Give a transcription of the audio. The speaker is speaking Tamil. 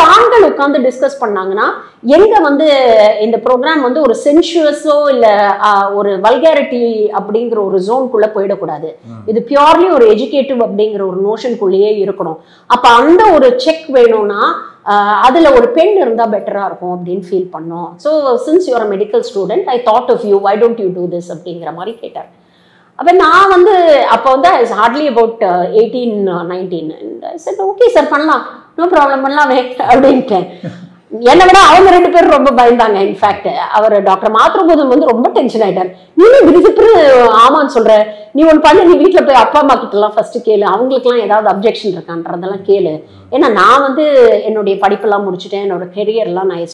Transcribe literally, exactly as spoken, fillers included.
ஆண்கள் உட்கார்ந்து டிஸ்கஸ் பண்ணாங்கன்னா எங்க வந்து இந்த ப்ரோக்ராம் வந்து ஒரு சென்சுவஸோ இல்ல ஒரு வல்காரிட்டி அப்படிங்கிற ஒரு ஜோனுக்குள்ள போயிடக்கூடாது. இது பியூர்லி ஒரு எஜுகேட்டிவ் அப்படிங்கிற ஒரு நோஷனுக்குள்ளேயே இருக்கணும். அப்ப அந்த ஒரு செக் வேணும்னா அதுல ஒரு பெண் இருந்தா பெட்டரா இருக்கும் அப்படின்னு ஃபீல் பண்ணோம். So since you're medical student I thought of you, why don't you do this அப்படிங்கிற மாதிரி கேட்டார். அப்ப நான் வந்து அப்போ வந்து I hardly about eighteen nineteen சரி ஓகே சார் பண்ணலாம், நோ ப்ராப்ளம் பண்ணலாமே அப்படின்ட்டேன். என்னை விட அவங்க ரெண்டு பேரும் ரொம்ப பயந்தாங்க. இன்ஃபேக்ட் அவர் டாக்டர் மாத்ருபூதம் வந்து ரொம்ப டென்ஷன் ஆயிட்டார். நீனும் விருதுப்புரு ஆமான்னு சொல்ற, நீ ஒன்று பண்ணு, நீ வீட்டில் போய் அப்பா அம்மா கிட்ட எல்லாம் ஃபர்ஸ்ட் கேளு, அவங்களுக்குலாம் ஏதாவது அப்ஜெக்ஷன் இருக்கான்றதெல்லாம் கேளு. ஏன்னா நான் வந்து என்னுடைய படிப்பெல்லாம் முடிச்சுட்டேன், என்னோட கெரியர்லாம் நான்